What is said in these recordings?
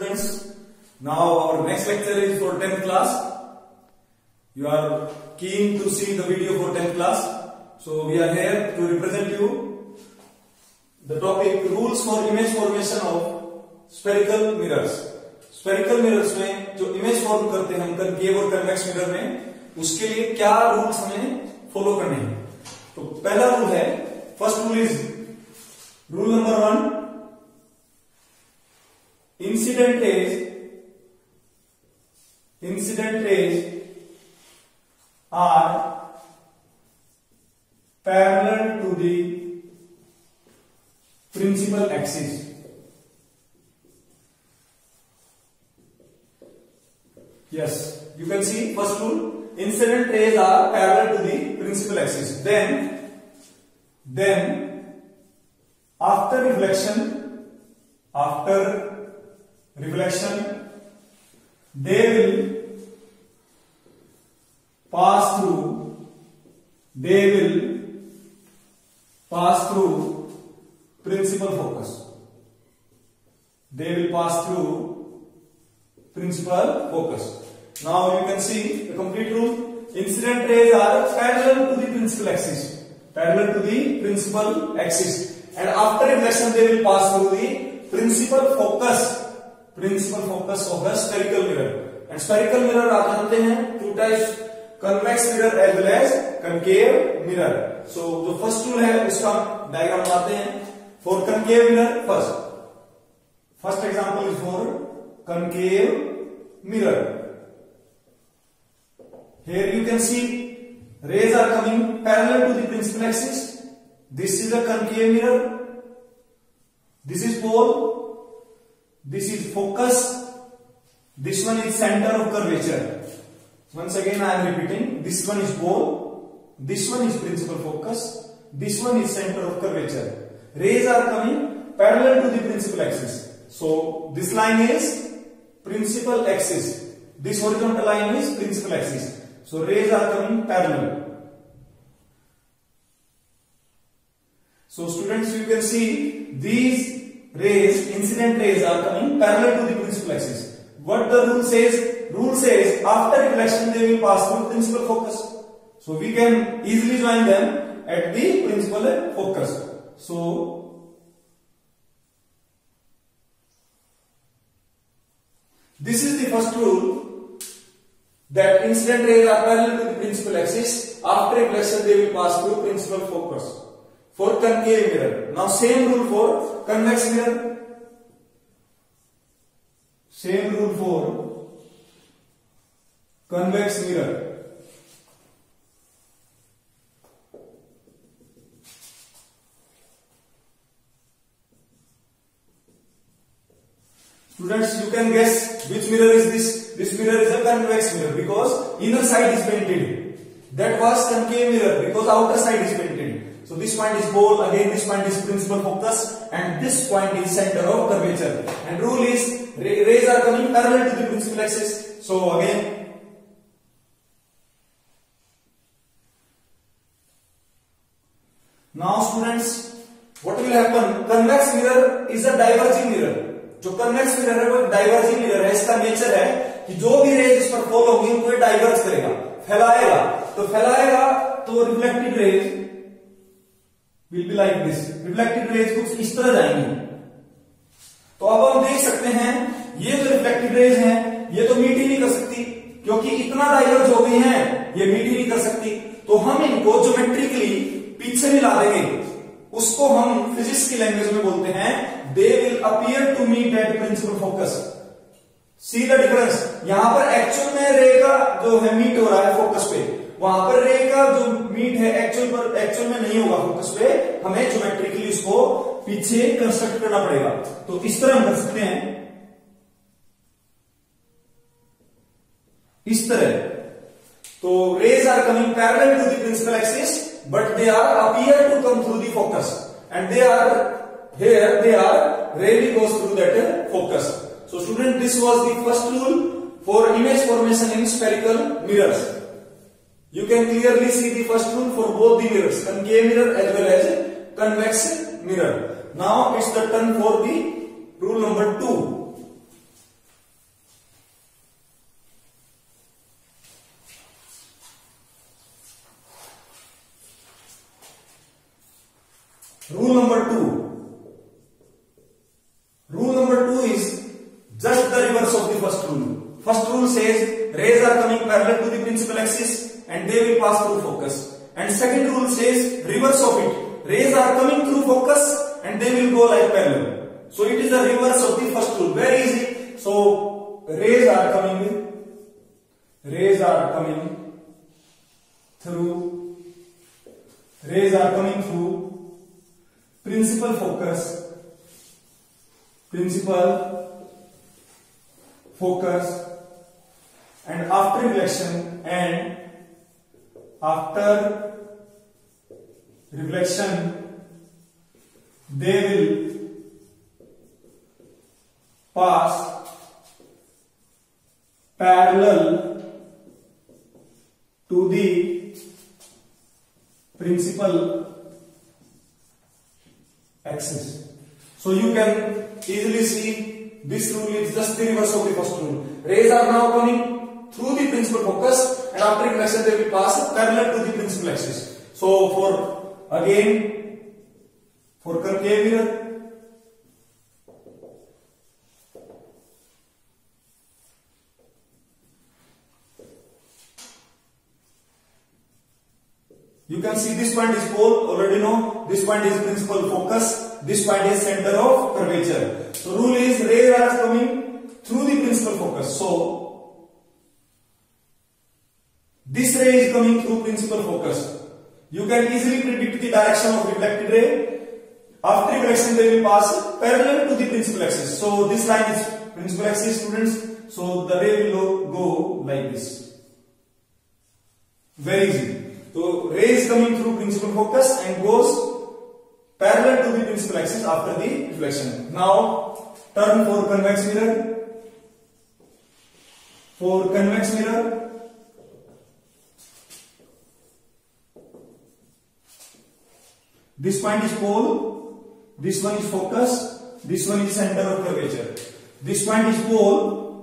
students. Now our next lecture is for 10th class. You are keen to see the video for 10th class. So we are here to represent you the topic rules for image formation of spherical mirrors. Spherical mirrors में जो image form करते हैं हम concave और convex mirror में, उसके लिए क्या रूल्स हमें फॉलो करने हैं. तो पहला रूल है, first rule is rule number 1, incident rays are parallel to the principal axis. Yes, you can see first rule, incident rays are parallel to the principal axis. Then after reflection they will pass through principal focus. Now you can see the complete rule. Incident rays are parallel to the principal axis, and after reflection they will pass through the principal focus of the spherical mirror. And spherical mirror आप जानते हैं two types, convex mirror as well as concave mirror. So जो first rule है उसका diagram बनाते हैं. For concave mirror, first example is for concave mirror. Here you can see rays are coming parallel to the principal axis. This is a concave mirror. This is pole. This is focus. This one is center of curvature. Once again I am repeating. This one is pole. This one is principal focus. This one is center of curvature. Rays are coming parallel to the principal axis. So this line is principal axis. This horizontal line is principal axis. So rays are coming parallel. So students, you can see these rays, incident rays are coming parallel to the principal axis. What the rule says? Rule says after reflection they will pass through principal focus. So we can easily join them at the principal focus. So this is the first rule, that incident rays are parallel to the principal axis. After reflection they will pass through principal focus for concave mirror. Now same rule for convex mirror. Students, you can guess which mirror is this. This mirror is a convex mirror because inner side is painted. That was concave mirror because outer side is painted. So this point is pole, again this point is principal focus, and this point is center of curvature. And rule is rays are coming parallel to the principal axis. So again, now students, what will happen? Convex mirror is a diverging mirror. जो convex mirror है वो diverging mirror है. इसका nature है कि जो भी raise इस पर फॉल होगी उनको ये डाइवर्ज करेगा, फैलाएगा. तो reflected rays will be like this. Reflected rays कुछ इस तरह जाएंगी. तो अब हम देख सकते हैं ये जो रिफ्लेक्टेड रेज हैं ये तो मीट ही नहीं कर सकती, क्योंकि इतना डाइवर्ज हो गई हैं, ये मीट ही नहीं कर सकती. तो हम इनको ज्योमेट्रिकली पीछे मिला देंगे. उसको हम फिजिक्स की लैंग्वेज में बोलते हैं they will appear to meet at principal focus. See the difference. यहां पर एक्चुअल में रे का जो है मीट हो रहा है फोकस पे, वहां पर रे का जो मीट है एक्चुअल में नहीं होगा फोकस पे. हमें ज्योमेट्रिकली इसको पीछे कंस्ट्रक्ट करना पड़ेगा. तो इस तरह हम कर सकते हैं, इस तरह. तो rays are coming parallel to the principal axis, but they are appear to come through the focus, and they are rarely goes through that focus. So student, this was the first rule for image formation in spherical mirrors. You can clearly see the first rule for both the mirrors, concave mirror as well as convex mirror. Now it's the turn for the rule number 2. Rule number 2. Rule number 2 is just the reverse of the first rule. First rule says rays are coming parallel to the principal axis and they will pass through focus. And second rule says reverse of it. Rays are coming through focus and they will go like parallel. So it is the reverse of the first rule. Very easy. So rays are coming through principal focus, and after reflection they will pass parallel to the principal axis. So you can easily see this rule is just the reverse of the first rule. Rays are now coming through the principal focus and after reflection they will pass parallel to the principal axis. So for concave mirror, you can see this point is pole, already know. This point is principal focus. This point is center of curvature. So rule is rays are coming through the principal focus. So this ray is coming through principal focus. You can easily predict the direction of reflected ray. After reflection they will pass parallel to the principal axis. So this line is principal axis, students. So the ray will go like this. Very easy. So ray is coming through principal focus and goes parallel to the principal axis after the reflection. Now turn for convex mirror. For convex mirror, this point is pole, this one is focus, this one is center of curvature. This point is pole,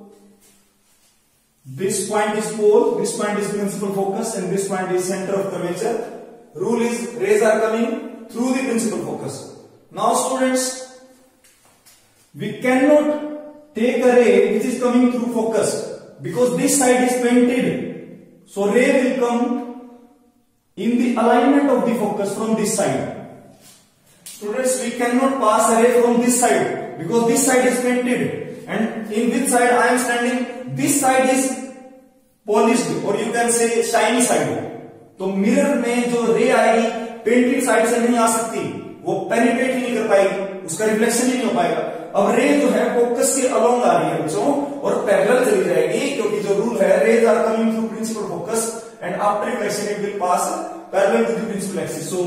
this point is principal focus, and this point is center of curvature. Rule is rays are coming through the principal focus. Now students, we cannot take a ray which is coming through focus because this side is painted. So ray will come in the alignment of the focus from this side. Students, we cannot pass a ray from this side because this side is painted. And in which side I am standing? This side is polished or you can say shiny side. तो mirror में जो रे आएगी painted side से नहीं आ सकती, वो penetrate ही नहीं कर पाएगी, उसका रिफ्लेक्शन ही नहीं हो पाएगा. अब रे जो है फोकस के अलोंग आ रही है बच्चों और पैरेलल चली जाएगी क्योंकि जो रूल है rays are coming through principal focus and after reflection it will pass parallel to the principal axis. So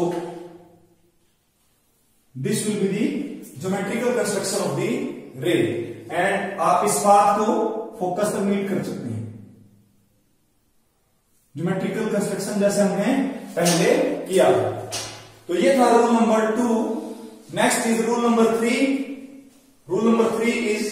this will be the geometrical construction of the ray and आप इस बात को फोकस तक मीट कर सकते हैं. Geometrical construction जैसे हमने पहले किया. तो ये था rule number 2. Next is rule number 3. Rule number 3 is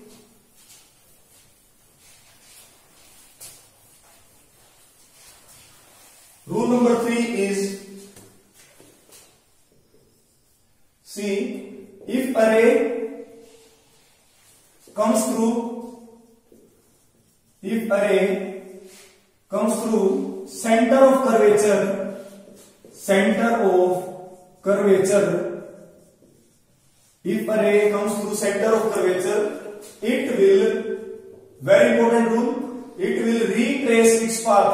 see if a ray comes through center of curvature if a ray comes through center of curvature it will, very important rule, it will retrace its path.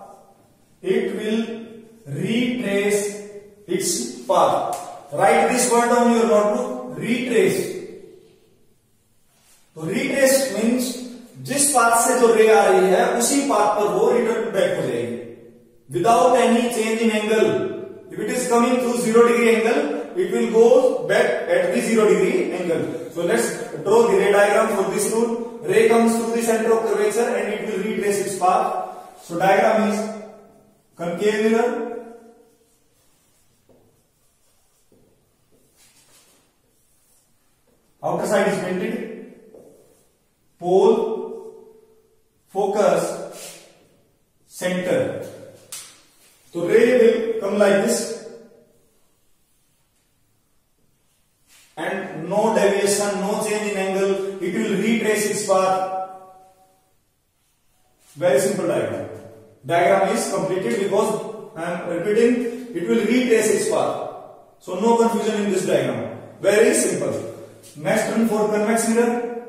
Write this word on your notebook, retrace. तो retrace means जिस path से जो रे आ रही है उसी path पर वो रिटर्न बैक हो जाएगी without any change in angle. If it is coming through 0 degree angle it will go back at the 0 degree angle. So let's draw the ray diagram for this rule. Ray comes through the center of curvature and it will retrace its path. So diagram is concave mirror, outer side is painted, pole, focus, center. So ray will come like this. and no deviation, no change in angle. It will retrace its path. Very simple diagram. Diagram is completed because I am repeating. It will retrace its path. So no confusion in this diagram. Very simple. Next one for convex mirror.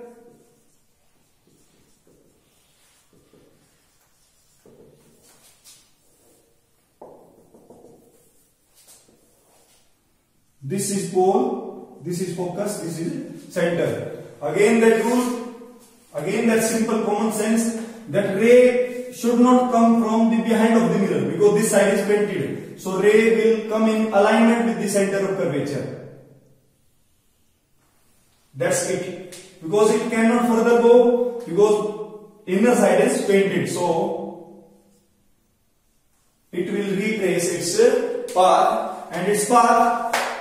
This is pole, this is focus, this is center. Again that rule, again that simple common sense, that ray should not come from the behind of the mirror because this side is painted. So ray will come in alignment with the center of curvature. That's it. Because it cannot further go because inner side is painted. So it will retrace its path, and its path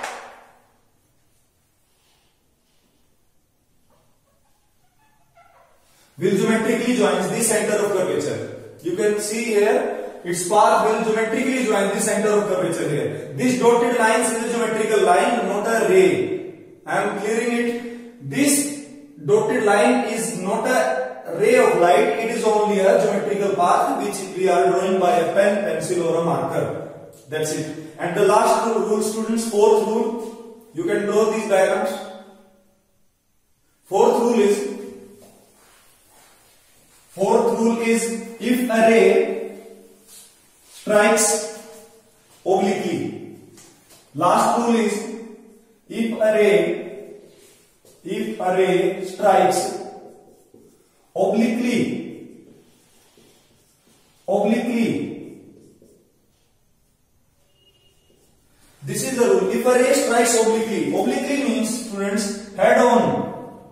will geometrically join the center of curvature. You can see here, its path will geometrically join the center of curvature here. This dotted line is a geometrical line, not a ray. I am clearing it. This dotted line is not a ray of light, it is only a geometrical path which we are drawing by a pen, pencil or a marker. That's it. And the last rule, students, fourth rule, you can draw these diagrams. Fourth rule is if a ray strikes obliquely. Last rule is if a ray strikes obliquely, this is the rule. If a ray strikes obliquely means, students, head on,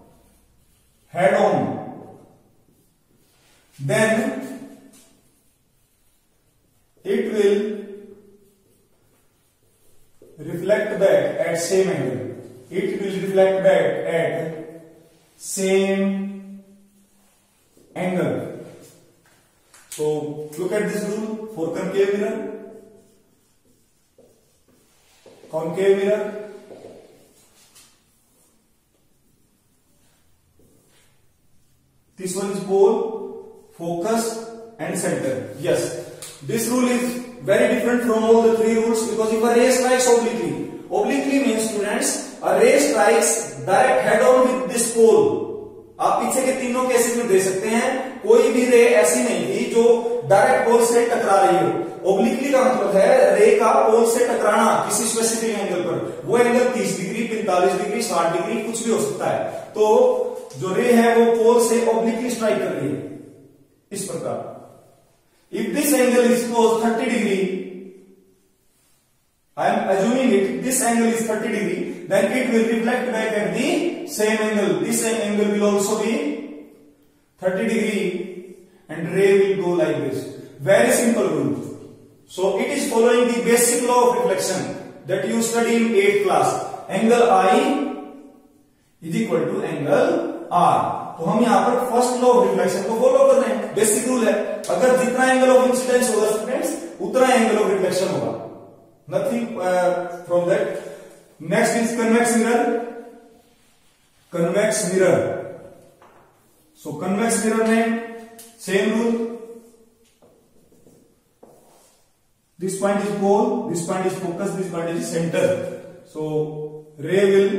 then it will reflect back at same angle. It will reflect back at same angle. So look at this rule for concave mirror. Concave mirror. This one is pole, focus and center. Yes, this rule is very different from all the three rules because if a ray strikes obliquely means, students, a ray strikes direct head on with this pole. आप पीछे के तीनों cases में दे सकते हैं, कोई भी रे ऐसी नहीं थी जो डायरेक्ट पोल से टकरा रही हो। ओब्लिकली का मतलब है रे का पोल से टकराना किसी स्पेसिफिक एंगल पर। वो एंगल 30 डिग्री, 45 डिग्री, 60 डिग्री कुछ भी हो सकता है। तो जो रे है वो पोल से ओब्लिकली स्ट्राइक कर रही है इस प्रकार। If this angle is suppose 30 degree, I am assuming this angle is 30 degree, then it will reflect back at the same angle. This same angle will also be 30 degree and ray will go like this. Very simple rule. So it is following the basic law of reflection that you study in 8th class. Angle I is equal to angle R. तो हम यहाँ पर first law of reflection को follow कर रहे हैं। Basic rule है, अगर जितना एंगल ऑफ इंसिडेंस होगा स्टूडेंट्स उतना एंगल ऑफ रिफ्लेक्शन होगा। Nothing from that. Next is convex mirror. Convex mirror. So convex mirror में same rule. This point is pole, this point is focus, this point is center. So ray will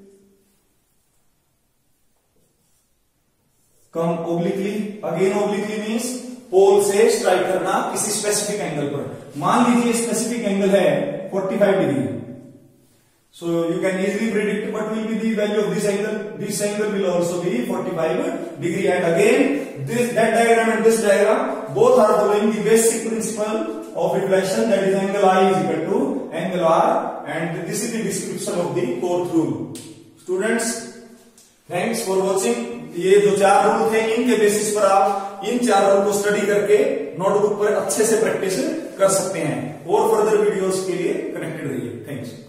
come obliquely. Again obliquely means pole से strike करना किसी specific angle पर। मान लीजिए specific angle है 45 degree, so you can easily predict what will be the value of this angle. This angle will also be 45 degree and again this that diagram and this diagram both are following the basic principle of reflection, that is angle I is equal to angle R and this is the description of the fourth rule. Students, thanks for watching. ये जो 4 rule थे इनके basis पर आप इन 4 rule को study करके notebook पर अच्छे से प्रैक्टिस कर सकते हैं और फर्दर वीडियोस के लिए कनेक्टेड रहिए। थैंक्स।